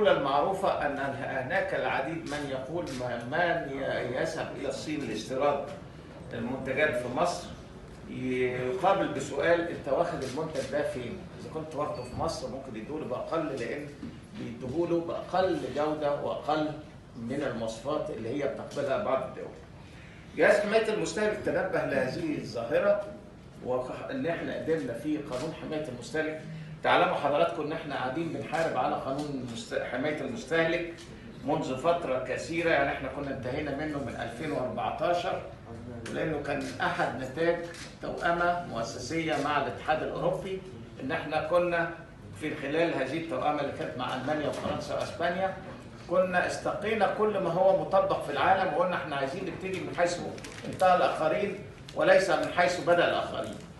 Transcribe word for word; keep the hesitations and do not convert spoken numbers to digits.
المقولة المعروفة أن هناك العديد من يقول من يذهب إلى الصين لاستيراد المنتجات في مصر يقابل بسؤال أنت واخد المنتج ده فين؟ إذا كنت واخده في مصر ممكن يدوله بأقل، لأن بيدوله بأقل جودة وأقل من المواصفات اللي هي بتقبلها بعض الدول. جهاز حماية المستهلك تنبه لهذه الظاهرة، وإن إحنا قدمنا في قانون حماية المستهلك. تعلموا حضراتكم إن إحنا قاعدين بنحارب على قانون حماية المستهلك منذ فترة كثيرة، يعني إحنا كنا انتهينا منه من ألفين وأربعتاشر، لأنه كان أحد نتاج توأمة مؤسسية مع الاتحاد الأوروبي، إن إحنا كنا في خلال هذه التوأمة اللي كانت مع ألمانيا وفرنسا وأسبانيا كنا استقينا كل ما هو مطبق في العالم، وقلنا إحنا عايزين نبتدي من حيث انتهى الآخرين وليس من حيث بدأ الآخرين.